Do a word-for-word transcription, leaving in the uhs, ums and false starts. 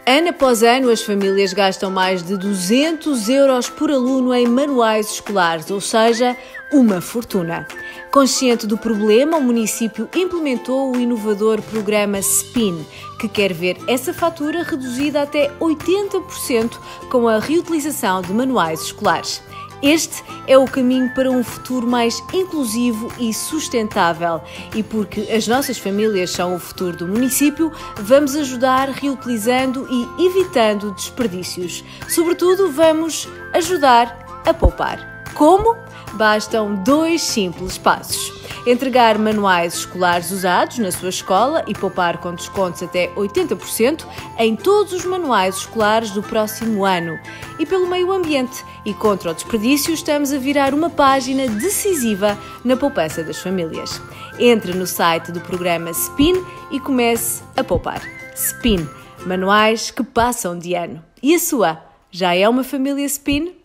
Ano após ano, as famílias gastam mais de duzentos euros por aluno em manuais escolares, ou seja, uma fortuna. Consciente do problema, o município implementou o inovador programa SPIN, que quer ver essa fatura reduzida até oitenta por cento com a reutilização de manuais escolares. Este é o caminho para um futuro mais inclusivo e sustentável. E porque as nossas famílias são o futuro do município, vamos ajudar reutilizando e evitando desperdícios. Sobretudo, vamos ajudar a poupar. Como? Bastam dois simples passos. Entregar manuais escolares usados na sua escola e poupar com descontos até oitenta por cento em todos os manuais escolares do próximo ano. E pelo meio ambiente e contra o desperdício, estamos a virar uma página decisiva na poupança das famílias. Entre no site do programa SPIN e comece a poupar. SPIN, manuais que passam de ano. E a sua? Já é uma família SPIN?